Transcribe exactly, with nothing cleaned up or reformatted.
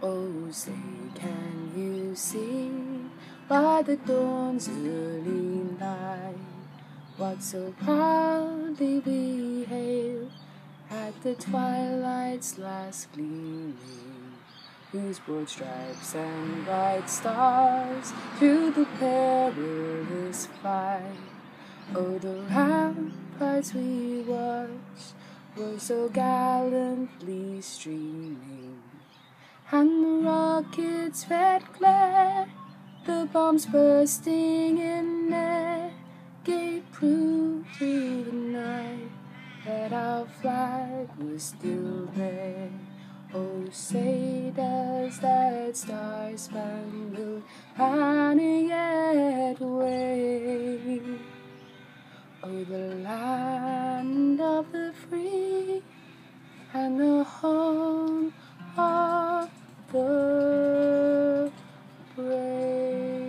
Oh, say, can you see by the dawn's early light what so proudly we hailed at the twilight's last gleaming, whose broad stripes and bright stars through the perilous fight? Oh, the ramparts we watched were so gallantly streaming, and the rocket's red glare, the bombs bursting in air, gave proof through the night that our flag was still there. Oh, say does that star-spangled banner yet wave? Oh, the land of the free and the home of the brave.